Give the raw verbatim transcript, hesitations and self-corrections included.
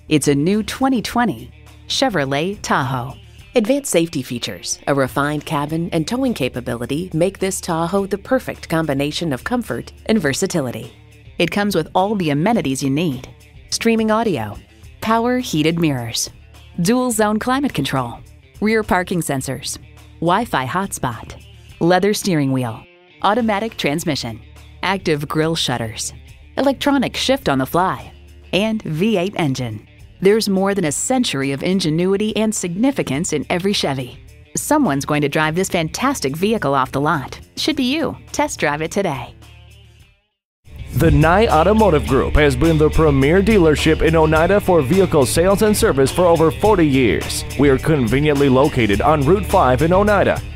It's a new twenty twenty Chevrolet Tahoe. Advanced safety features, a refined cabin, and towing capability make this Tahoe the perfect combination of comfort and versatility. It comes with all the amenities you need: streaming audio, power heated mirrors, dual zone climate control, rear parking sensors, Wi-Fi hotspot, leather steering wheel, automatic transmission, active grille shutters, electronic shift on the fly, and V eight engine. There's more than a century of ingenuity and significance in every Chevy. Someone's going to drive this fantastic vehicle off the lot. Should be you. Test drive it today. The Nye Automotive Group has been the premier dealership in Oneida for vehicle sales and service for over forty years. We are conveniently located on Route five in Oneida.